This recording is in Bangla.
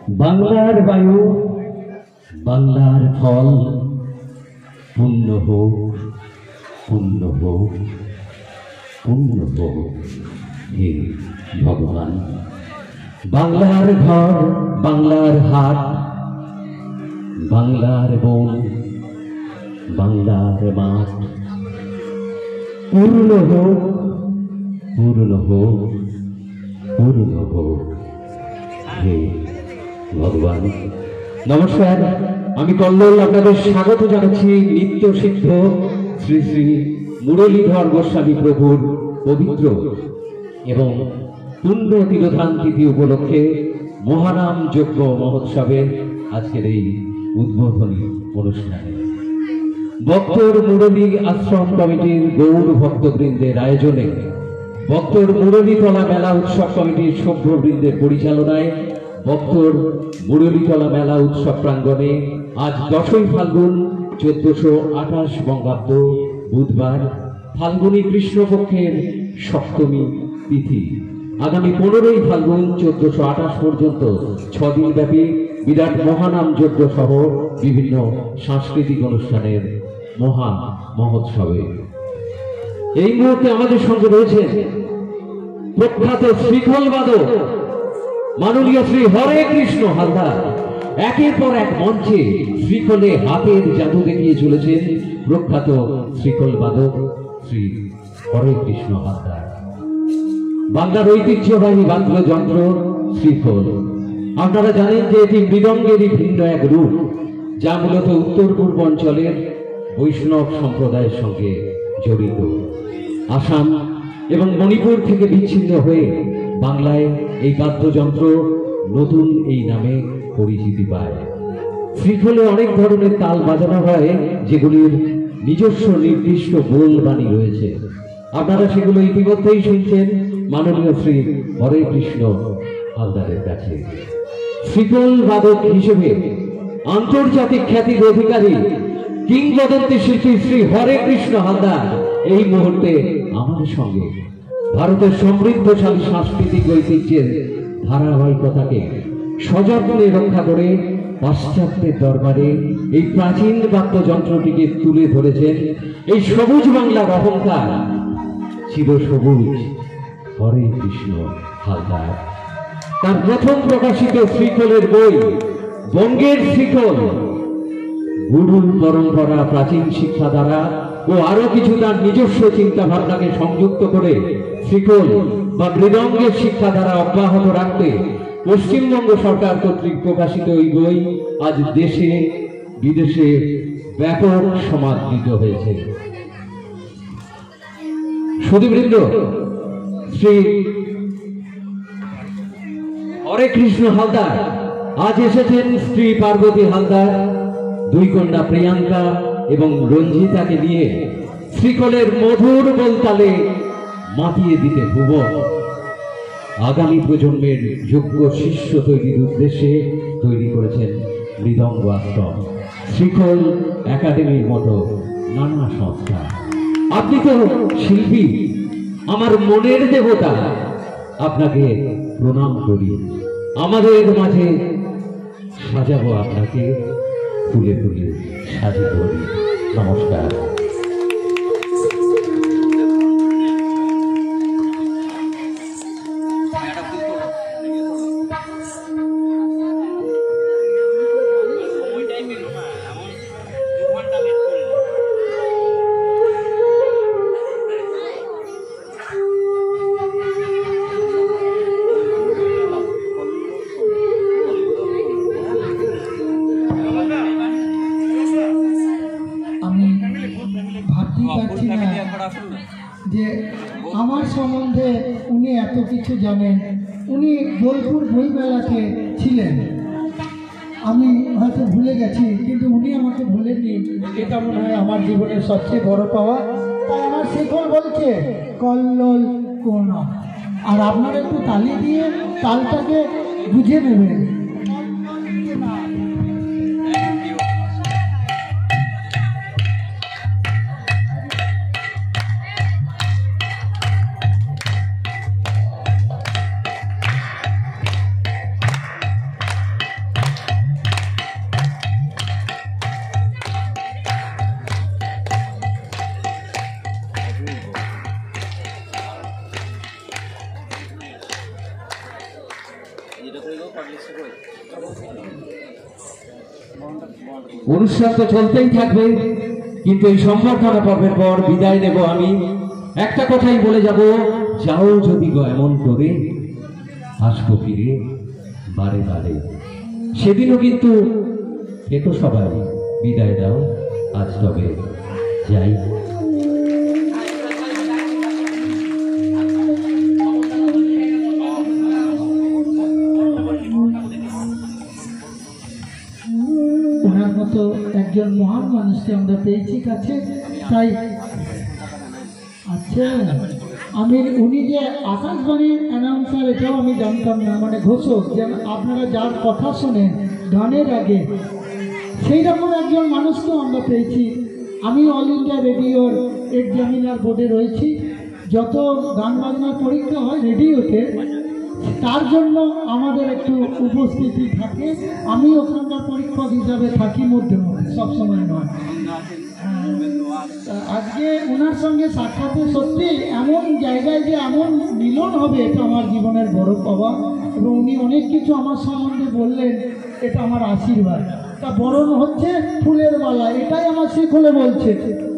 বাংলার বায়ু, বাংলার ফল, পূর্ণ হোক, পূর্ণ হোক, পূর্ণ হোক হে ভগবান। বাংলার ঘর, বাংলার হাট, বাংলার বন, বাংলার মাঠ, পূর্ণ হোক, পূর্ণ হোক, পূর্ণ হোক হে ভগবান। নমস্কার, আমি কল্লোল আপনাদের স্বাগত জানাচ্ছি নিত্য সিদ্ধ শ্রী শ্রী মুরলীধর গোস্বামী প্রভুর পবিত্র এবং পূর্ণ তিরোধান তিথি উপলক্ষে মহানাম যজ্ঞ মহোৎসবের আজকের এই উদ্বোধনী অনুষ্ঠানে বক্তর মুরলী আশ্রম কমিটির গৌর ভক্তবৃন্দের আয়োজনে বক্তর মুরলীতলা মেলা উৎসব কমিটির সভ্যবৃন্দের পরিচালনায় বক্তর মুরলীতলা মেলা উৎসব প্রাঙ্গণে আজ 10ই ফাল্গুন 1428 বঙ্গাব্দ বুধবার ফাল্গুনী কৃষ্ণপক্ষের সপ্তমী তিথি আগামী 15ই ফাল্গুন 1428 পর্যন্ত 6 দিন ব্যাপী বিরাট মহানাম যজ্ঞ সহ বিভিন্ন সাংস্কৃতিক অনুষ্ঠানের মহা মহোৎসবে এই মুহূর্তে আমাদের সঙ্গে রয়েছে প্রখ্যাত শ্রীখল বাদক মাননীয় শ্রী হরে কৃষ্ণ হালদার। একের পর এক মঞ্চে শ্রীখলে হাতের জাদু দেখিয়ে চলেছেন প্রখ্যাত শ্রীখল বাদক শ্রী হরে কৃষ্ণ হালদার। বাংলার ঐতিহ্যবাহী বাদ্যযন্ত্র শ্রীখল। আপনারা জানেন যে এটি মৃদঙ্গেরই ভিন্ন এক রূপ, যা মূলত উত্তর পূর্ব অঞ্চলের বৈষ্ণব সম্প্রদায়ের সঙ্গে জড়িত। আসাম এবং মণিপুর থেকে বিচ্ছিন্ন হয়ে বাংলায় এই বাদ্যযন্ত্র নতুন এই নামে পরিচিতি পায়। শ্রীখলে অনেক ধরনের তাল বাজানো হয়, যেগুলির নিজস্ব নির্দিষ্ট বোল বাণী রয়েছে। আপনারা সেগুলো ইতিমধ্যেই শুনছেন মাননীয় শ্রী হরে কৃষ্ণ হালদারের কাছে। শ্রীখল বাদক হিসেবে আন্তর্জাতিক খ্যাতির অধিকারী কিংবদন্তি শিল্পী শ্রী হরে কৃষ্ণ হালদার এই মুহূর্তে আমাদের সঙ্গে ভারতের সমৃদ্ধশালী সাংস্কৃতিক ঐতিহ্যের ধারাবাহিকতাকে সযত্নে রক্ষা করে পাশ্চাত্যের দরবারে এই প্রাচীন বাদ্যযন্ত্রটিকে তুলে ধরেছেন এই সবুজ বাংলার অহংকার চিরসবুজ হরে কৃষ্ণ হালদার। তার প্রথম প্রকাশিত শ্রীখলের বই বঙ্গের শ্রীখল, গুরুর পরম্পরা, প্রাচীন শিক্ষা দ্বারা ও আরো কিছু তার নিজস্ব চিন্তা ভাবনাকে সংযুক্ত করে শ্রীখল বা মৃদঙ্গের শিক্ষা দ্বারা অব্যাহত রাখতে পশ্চিমবঙ্গ সরকার কর্তৃক প্রকাশিত এই বই আজ দেশে বিদেশে ব্যাপক সমাদৃত হয়েছে। সুধীবৃন্দ, শ্রী হরে কৃষ্ণ হালদার আজ এসেছেন স্ত্রী পার্বতী হালদার, দুই কন্যা প্রিয়াঙ্কা এবং রঞ্জিতাকে নিয়ে শ্রীখলের মধুর বলতালে মাতিয়ে দিতে ভুবন। আগামী প্রজন্মের যোগ্য শিষ্য তৈরির উদ্দেশ্যে তৈরি করেছেন মৃদঙ্গ আশ্রম, শ্রীখল একাডেমির মতো নানা সংস্থা। আপনি তো শিল্পী, আমার মনের দেবতা, আপনাকে প্রণাম করি। আমাদের মাঝে সাজাবো আপনাকে ফুলে ফুলে সাজিয়ে করি। নমস্কার। যে আমার সম্বন্ধে উনি এত কিছু জানেন। উনি বোলপুর বইমেলাতে ছিলেন, আমি হয়তো ভুলে গেছি, কিন্তু উনি আমাকে ভুলেননি। এটা মনে হয় আমার জীবনের সবচেয়ে বড় পাওয়া। তাই আমার শ্রীখল বলছে কল্লোল কোন, আর আপনারা একটু তালি দিয়ে তালটাকে বুঝে নেবেন। অনুষ্ঠান তো চলতেই থাকবে, কিন্তু এই সম্বর্ধনা পর্বের পর বিদায় নেব আমি। একটা কথাই বলে যাব, যাও যদি গো এমন করে, আসবো ফিরে বারে বারে। সেদিনও কিন্তু এতো সবাই বিদায় দাও, আজ তবে যাই। ওনার মতো একজন মহান মানুষকে আমরা পেয়েছি কাছে, তাই আচ্ছা আমি উনি যে আকাশবাণীর অ্যানাউন্সার এটাও আমি জানতাম না, মানে ঘোষক, যেন আপনারা যার কথা শোনেন গানের আগে, সেই রকম একজন মানুষকেও আমরা পেয়েছি। আমি অল ইন্ডিয়া রেডিওর এক্সামিনার বোর্ডে রয়েছি, যত গান বাজনার পরীক্ষা হয় রেডিওতে, তার জন্য আমাদের একটু উপস্থিতি থাকে। আমি ওখানকার পরীক্ষক হিসাবে থাকি মধ্যে মধ্যে, সবসময় নয়। আজকে ওনার সঙ্গে সাক্ষাতে সত্যি এমন জায়গায় যে এমন মিলন হবে, এটা আমার জীবনের বড় পাওয়া। এবং উনি অনেক কিছু আমার সম্বন্ধে বললেন, এটা আমার আশীর্বাদ। তা বরণ হচ্ছে ফুলের মালা, এটাই আমার শিখলে বলছে।